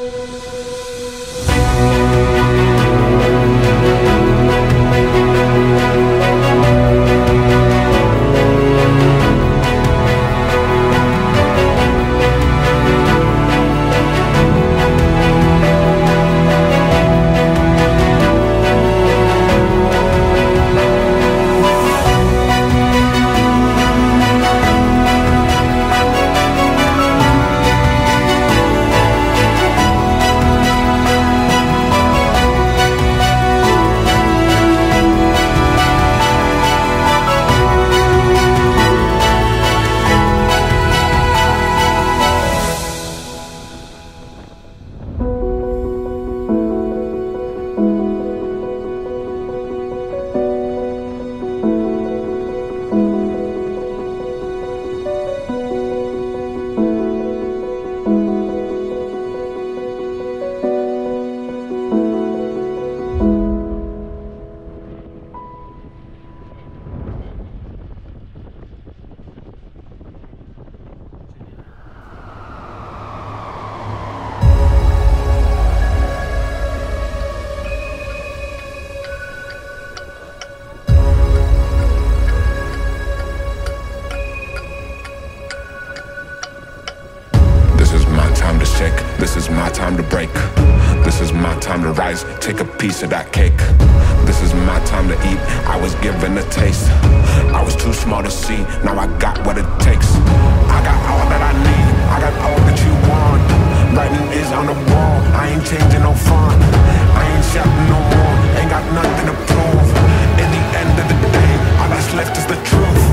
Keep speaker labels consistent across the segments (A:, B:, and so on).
A: This is my time to break. This is my time to rise, take a piece of that cake. This is my time to eat, I was given a taste. I was too small to see, now I got what it takes. I got all that I need, I got all that you want. Writing is on the wall, I ain't changing no font. I ain't shouting no more, ain't got nothing to prove. In the end of the day, all that's left is the truth.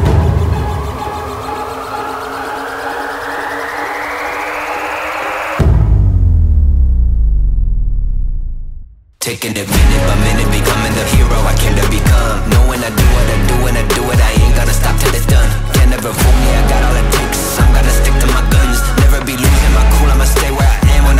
B: Taking it minute by minute, becoming the hero I came to become. Knowing I do what I do and I do it, I ain't gonna stop till it's done. Can't never fool me, I got all it takes. I'm gonna stick to my guns, never be losing my cool. I'ma stay where I am when